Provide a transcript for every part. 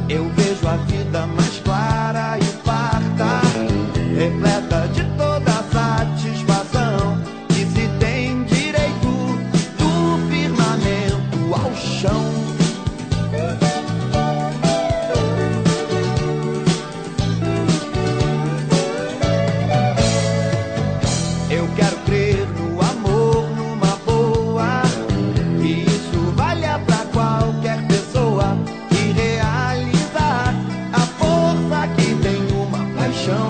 Eu vejo a vida mais clara e farta, repleta de toda satisfação, que se tem direito do firmamento ao chão. Eu quero crer no amor, numa boa, e isso valha pra qualquer pessoa, e realizar a força que tem uma paixão.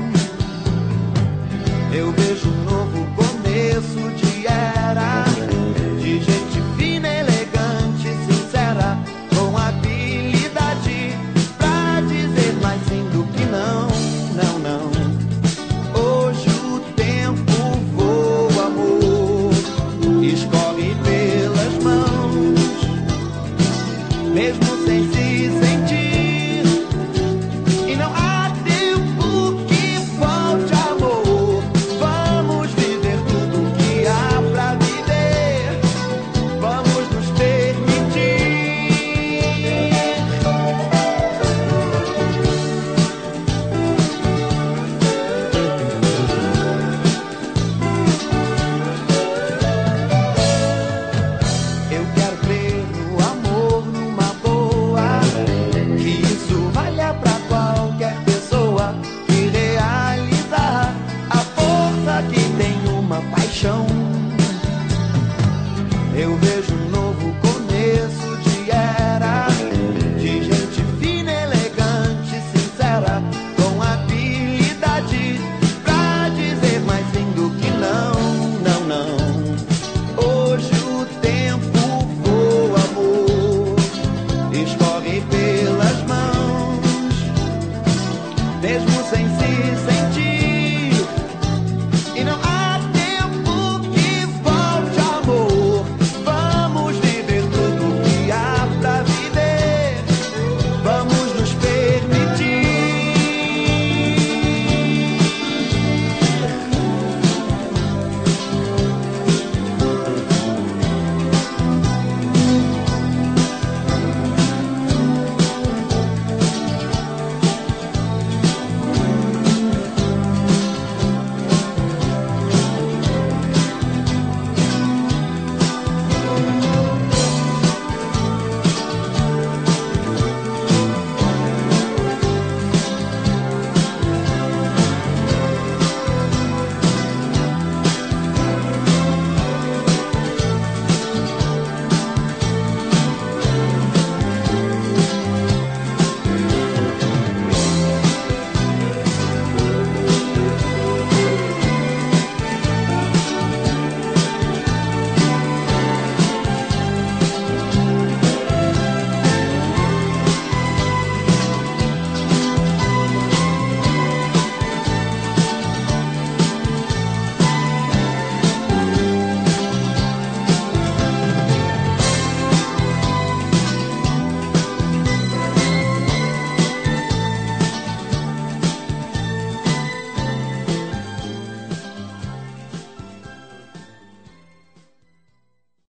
Eu vejo um novo começo de era, de gente fina, elegante, sincera, com habilidade pra dizer mais sim do que não, não, não. Hoje o tempo voa, amor, escorre pelas mãos, mesmo sem ser